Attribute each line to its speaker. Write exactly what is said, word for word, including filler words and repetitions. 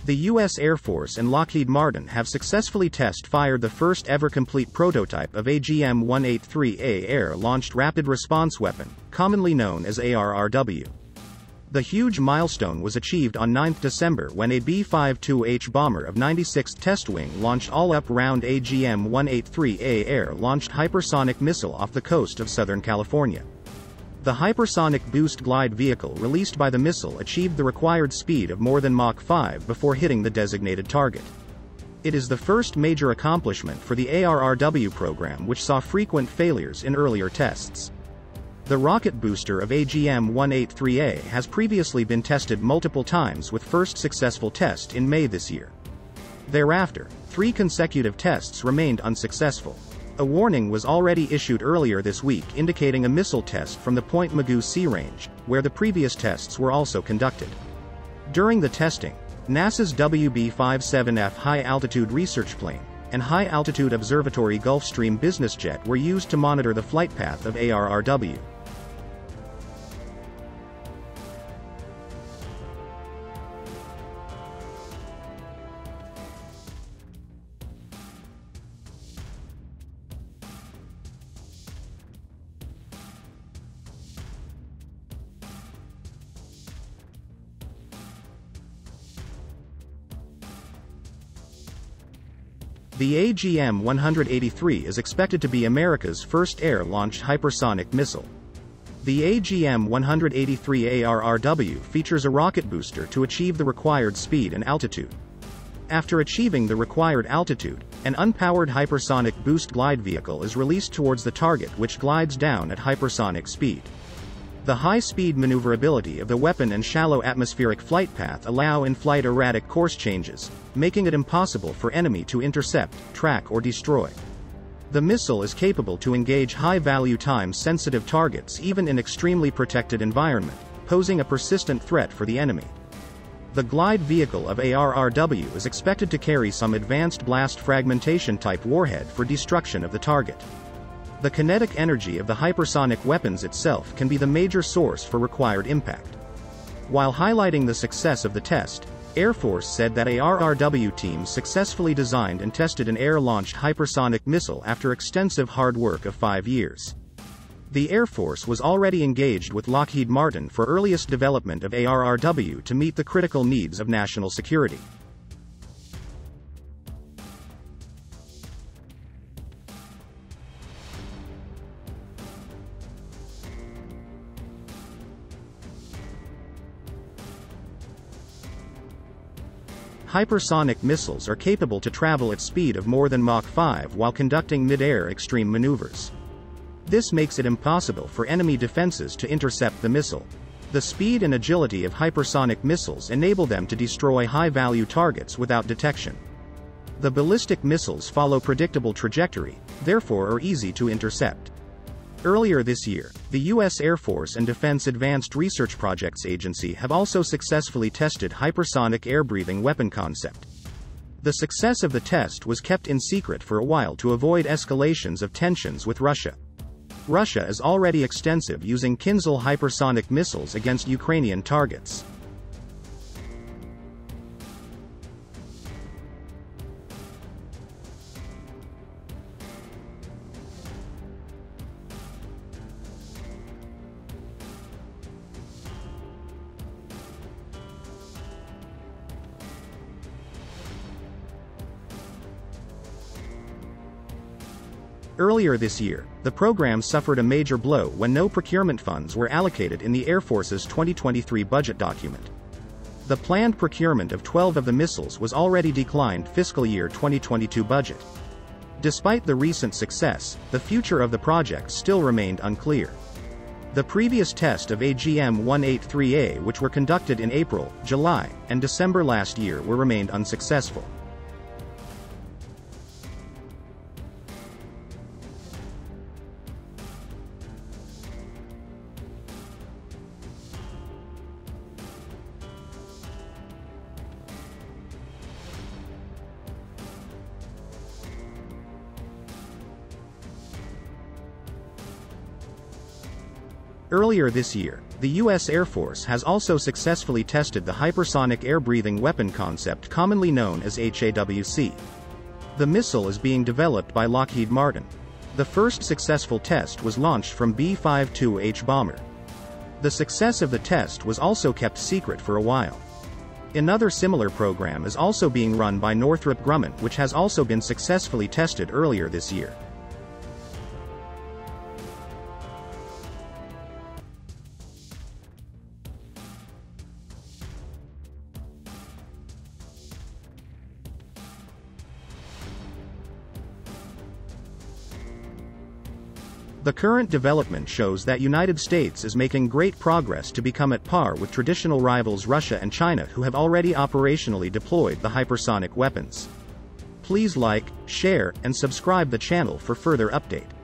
Speaker 1: The U S Air Force and Lockheed Martin have successfully test-fired the first-ever complete prototype of A G M one eighty-three A Air Launched Rapid Response Weapon, commonly known as A R R W. The huge milestone was achieved on ninth of December when a B fifty-two H bomber of ninety-sixth Test Wing launched all-up round A G M one eighty-three A Air Launched Hypersonic Missile off the coast of Southern California. The hypersonic boost glide vehicle released by the missile achieved the required speed of more than Mach five before hitting the designated target. It is the first major accomplishment for the A R R W program, which saw frequent failures in earlier tests. The rocket booster of A G M one eighty-three A has previously been tested multiple times, with first successful test in May this year. Thereafter, three consecutive tests remained unsuccessful. A warning was already issued earlier this week indicating a missile test from the Point Mugu Sea Range, where the previous tests were also conducted. During the testing, NASA's W B fifty-seven F High Altitude Research Plane and High Altitude Observatory Gulfstream business jet were used to monitor the flight path of A R R W. The A G M one eighty-three is expected to be America's first air-launched hypersonic missile. The A G M one eighty-three A R R W features a rocket booster to achieve the required speed and altitude. After achieving the required altitude, an unpowered hypersonic boost glide vehicle is released towards the target, which glides down at hypersonic speed. The high-speed maneuverability of the weapon and shallow atmospheric flight path allow in-flight erratic course changes, making it impossible for enemy to intercept, track or destroy. The missile is capable to engage high-value time-sensitive targets even in extremely protected environment, posing a persistent threat for the enemy. The glide vehicle of A R R W is expected to carry some advanced blast fragmentation-type warhead for destruction of the target. The kinetic energy of the hypersonic weapons itself can be the major source for required impact. While highlighting the success of the test, Air Force said that A R R W teams successfully designed and tested an air-launched hypersonic missile after extensive hard work of five years. The Air Force was already engaged with Lockheed Martin for earliest development of A R R W to meet the critical needs of national security. Hypersonic missiles are capable to travel at speed of more than Mach five while conducting mid-air extreme maneuvers. This makes it impossible for enemy defenses to intercept the missile. The speed and agility of hypersonic missiles enable them to destroy high-value targets without detection. The ballistic missiles follow predictable trajectory, therefore are easy to intercept. Earlier this year, the U S Air Force and Defense Advanced Research Projects Agency have also successfully tested hypersonic air-breathing weapon concept. The success of the test was kept in secret for a while to avoid escalations of tensions with Russia. Russia is already extensive using Kinzhal hypersonic missiles against Ukrainian targets. Earlier this year, the program suffered a major blow when no procurement funds were allocated in the Air Force's twenty twenty-three budget document. The planned procurement of twelve of the missiles was already declined fiscal year twenty twenty-two budget. Despite the recent success, the future of the project still remained unclear. The previous test of A G M one eighty-three A, which were conducted in April, July, and December last year, were remained unsuccessful. Earlier this year, The U S Air Force has also successfully tested the hypersonic air-breathing weapon concept commonly known as H A W C. The missile is being developed by Lockheed Martin. The first successful test was launched from B fifty-two H bomber. The success of the test was also kept secret for a while. Another similar program is also being run by Northrop Grumman, which has also been successfully tested earlier this year. The current development shows that United States is making great progress to become at par with traditional rivals Russia and China, who have already operationally deployed the hypersonic weapons. Please like, share, and subscribe the channel for further update.